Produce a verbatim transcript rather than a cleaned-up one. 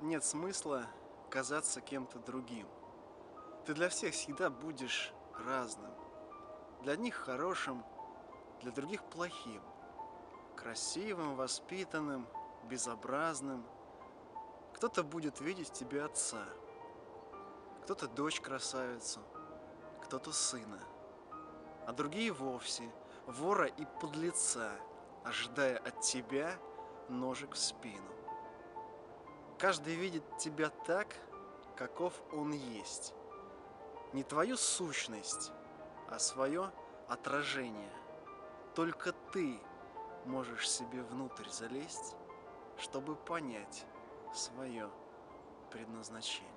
нет смысла казаться кем-то другим. Ты для всех всегда будешь разным. Для одних хорошим, для других плохим. Красивым, воспитанным, безобразным. Кто-то будет видеть в тебе отца, кто-то дочь красавицу, кто-то сына, а другие вовсе вора и подлеца, ожидая от тебя ножик в спину. Каждый видит тебя так, каков он есть. Не твою сущность, а свое отражение. Только ты можешь себе внутрь залезть, чтобы понять свое предназначение.